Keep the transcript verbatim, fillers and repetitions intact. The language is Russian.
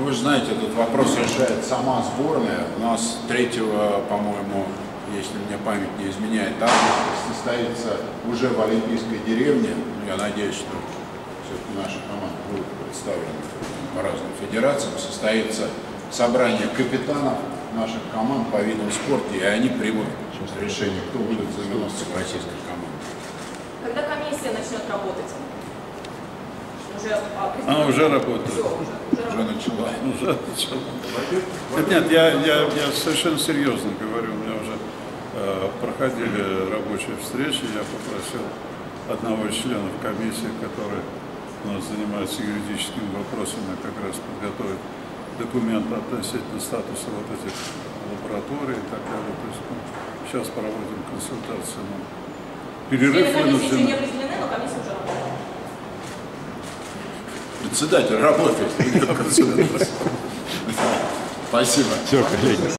вы же знаете, этот вопрос решает сама сборная. У нас третьего, по-моему, если мне память не изменяет, августа состоится уже в Олимпийской деревне. Я надеюсь, что все-таки наша команда будет представлена по разным федерациям. Состоится собрание капитанов наших команд по видам спорта, и они примут решение, кто будет заниматься российской командой. Когда комиссия начнет работать? Уже, а, Она уже работает. Все, уже, уже, Уже начала. Уже начала. Нет, нет, я, я, я совершенно серьезно говорю. У меня уже э, проходили рабочие встречи. Я попросил одного из членов комиссии, который у нас занимается юридическими вопросами, как раз подготовить документы относительно статуса вот этих лабораторий и так далее. То есть мы сейчас проводим консультации. Но перерыв комиссии еще не вынужден. определены, но комиссия уже работает. Председатель работает. Спасибо. Все, коллеги.